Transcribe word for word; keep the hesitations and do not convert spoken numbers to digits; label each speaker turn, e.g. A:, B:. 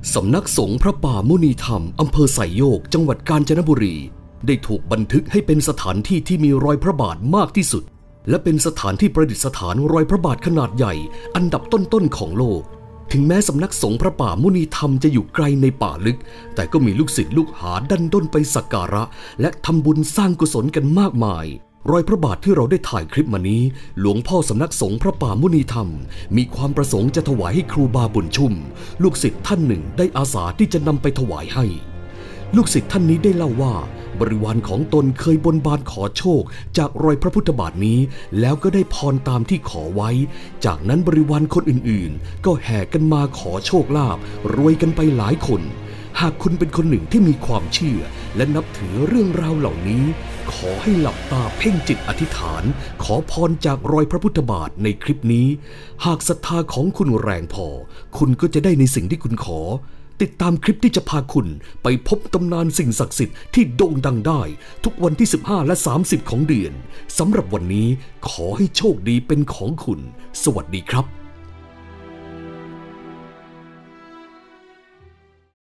A: สำนักสงฆ์พระป่ามุนีธรรมอำเภอไซโยกจังหวัดกาญจนบุรีได้ถูกบันทึกให้เป็นสถานที่ที่มีรอยพระบาทมากที่สุดและเป็นสถานที่ประดิษฐานรอยพระบาทขนาดใหญ่อันดับต้นๆของโลกถึงแม้สำนักสงฆ์พระป่ามุนีธรรมจะอยู่ไกลในป่าลึกแต่ก็มีลูกศิษย์ลูกหาดันด้นไปสักการะและทำบุญสร้างกุศลกันมากมายรอยพระบาทที่เราได้ถ่ายคลิปมานี้หลวงพ่อสำนักสงฆ์พระป่ามุนีธรรมมีความประสงค์จะถวายให้ครูบาบุญชุ่มลูกศิษย์ท่านหนึ่งได้อาสาที่จะนำไปถวายให้ลูกศิษย์ท่านนี้ได้เล่าว่าบริวารของตนเคยบนบานขอโชคจากรอยพระพุทธบาทนี้แล้วก็ได้พรตามที่ขอไว้จากนั้นบริวารคนอื่นๆก็แห่กันมาขอโชคลาภรวยกันไปหลายคนหากคุณเป็นคนหนึ่งที่มีความเชื่อและนับถือเรื่องราวเหล่านี้ขอให้หลับตาเพ่งจิตอธิษฐานขอพรจากรอยพระพุทธบาทในคลิปนี้หากศรัทธาของคุณแรงพอคุณก็จะได้ในสิ่งที่คุณขอติดตามคลิปที่จะพาคุณไปพบตำนานสิ่งศักดิ์สิทธิ์ที่โด่งดังได้ทุกวันที่สิบห้าและสามสิบของเดือนสำหรับวันนี้ขอให้โชคดีเป็นของคุณสวัสดีครับ